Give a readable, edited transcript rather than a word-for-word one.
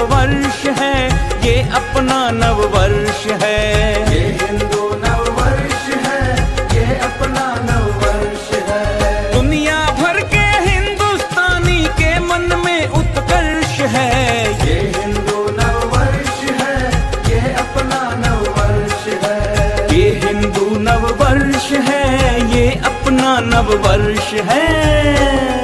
नववर्ष है, ये अपना नववर्ष है। ये हिंदू नववर्ष है, ये अपना नववर्ष है। दुनिया भर के हिंदुस्तानी के मन में उत्कर्ष है। ये हिंदू नववर्ष है, ये अपना नववर्ष है। ये हिंदू नववर्ष है, ये अपना नववर्ष है।